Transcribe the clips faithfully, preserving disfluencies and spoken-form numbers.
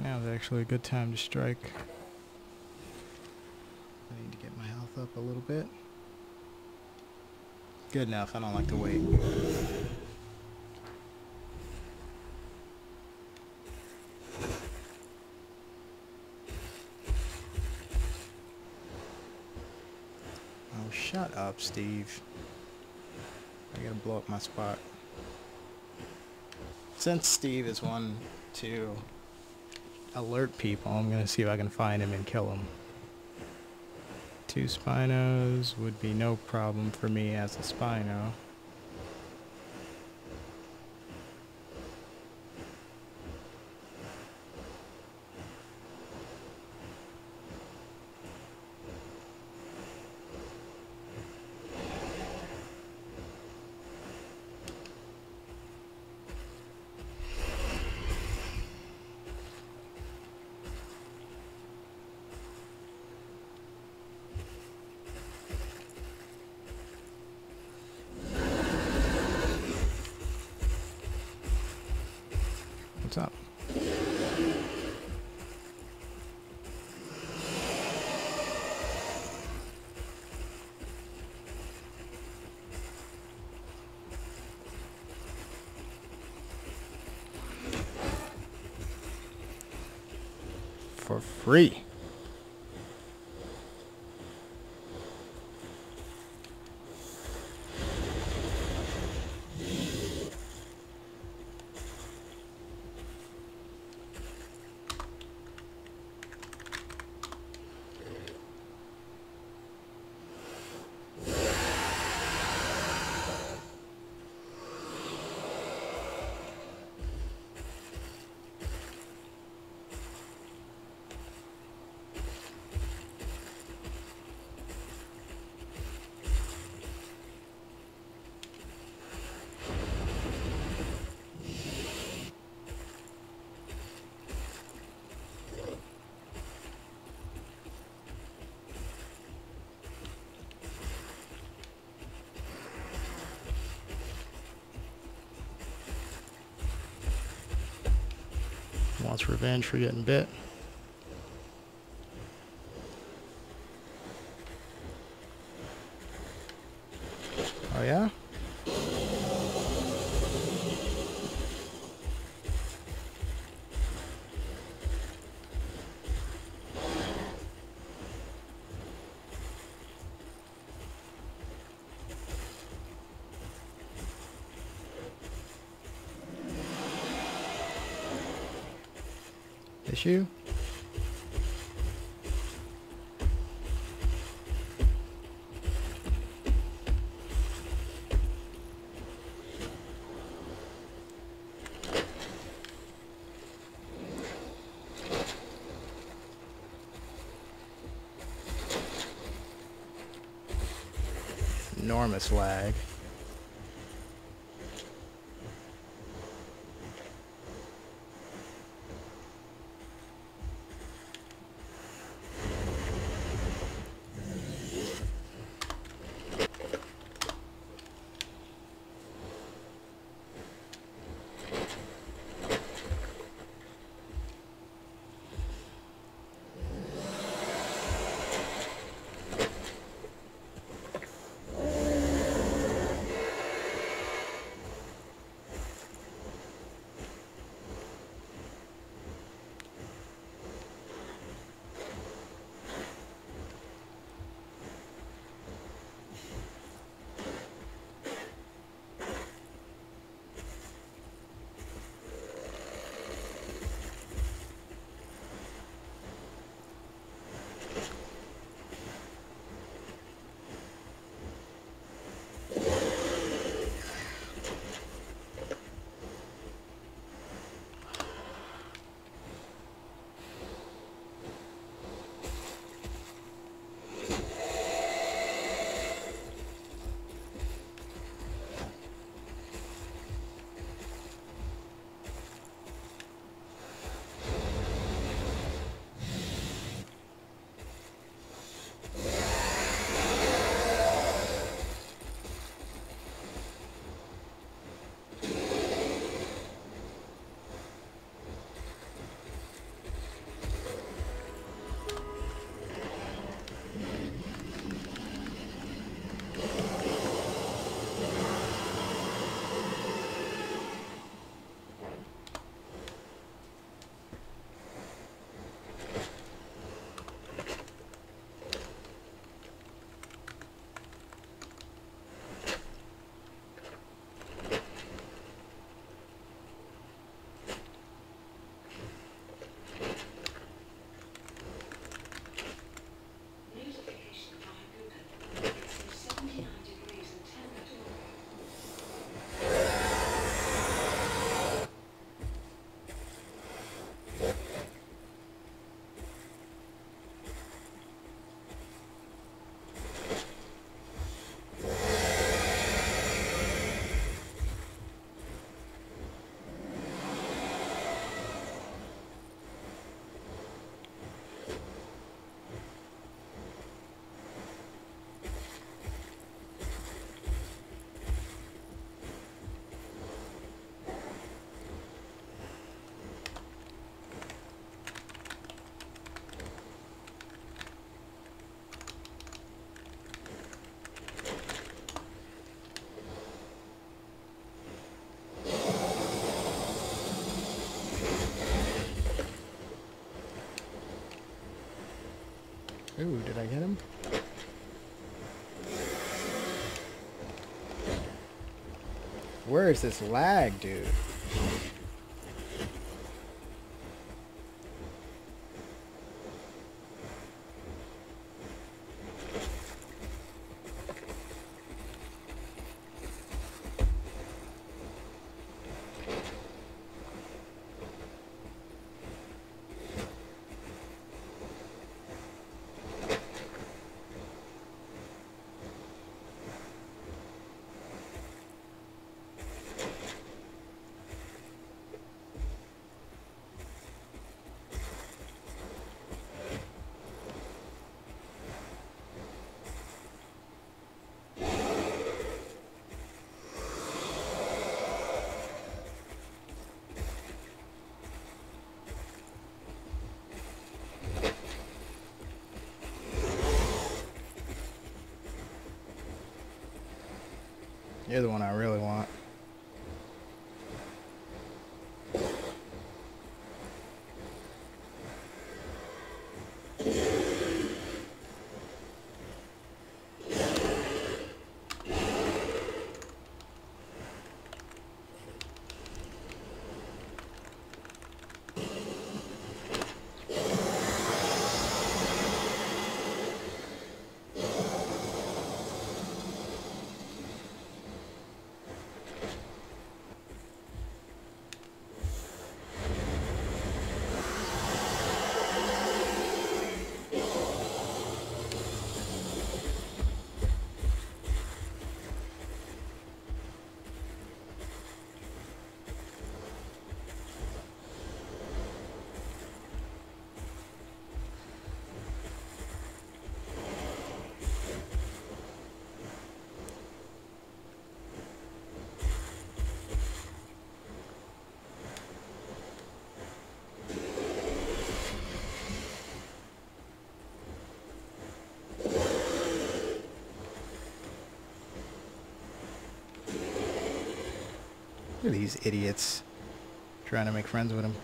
Now's actually a good time to strike. I need to get my health up a little bit. Good enough, I don't like to wait. Oh, shut up, Steve. I gotta blow up my spot. Since Steve is one to alert people, I'm gonna see if I can find him and kill him. Two Spinos would be no problem for me as a Spino. What's up? For free. Wants revenge for getting bit. Oh yeah? Issue? Enormous lag. Ooh, did I get him? Where is this lag, dude? You're the one I really want. Look at these idiots trying to make friends with him.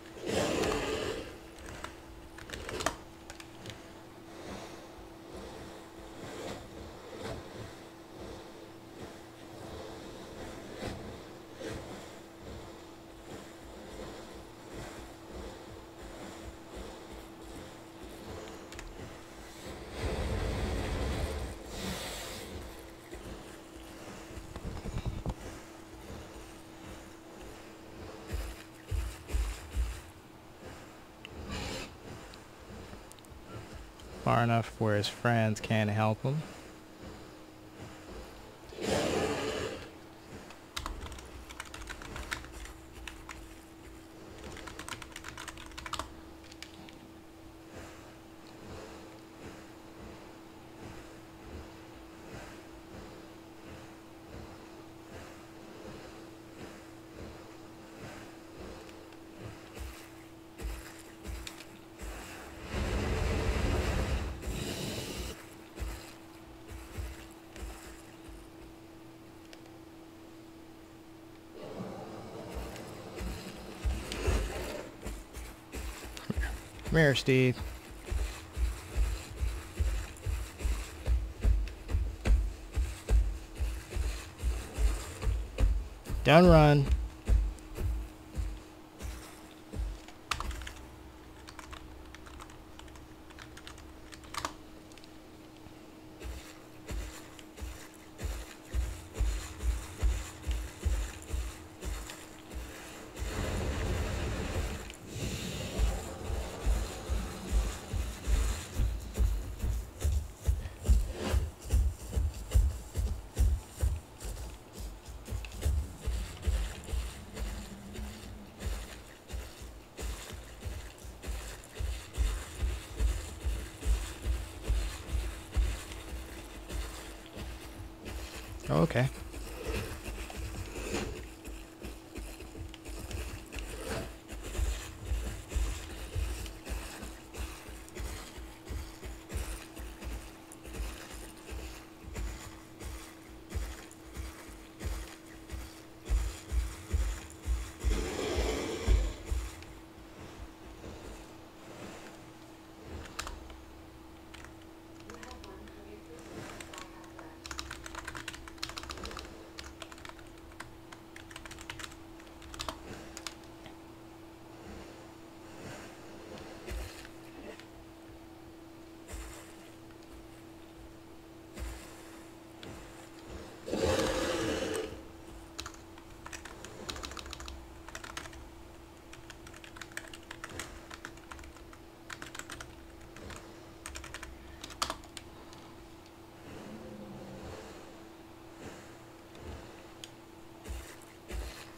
Far enough where his friends can't help him. Come here, Steve. Don't run. Oh, okay.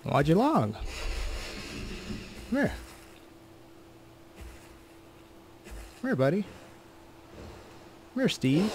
Why'd you log? Come here. Come here, buddy. Come here, Steve.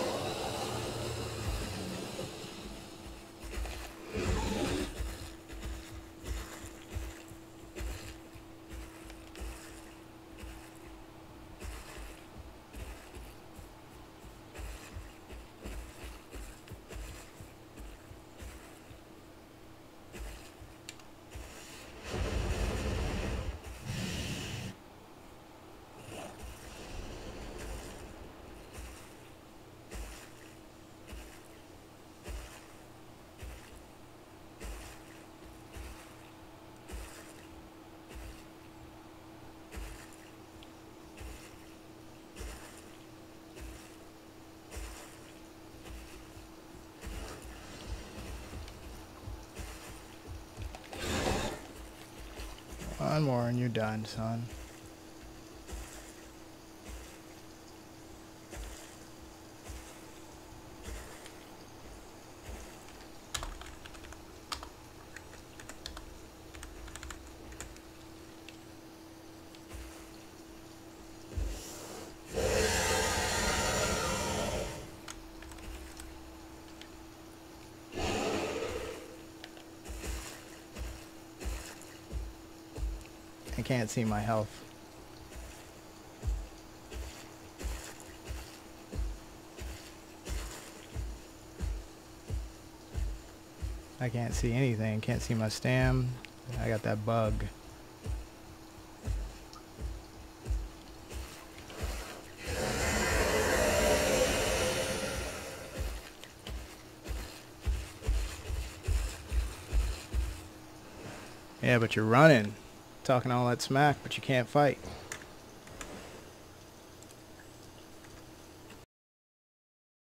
One more and you're done, son. I can't see my health. I can't see anything. Can't see my stam. I got that bug. Yeah, but you're running. Talking all that smack, but you can't fight.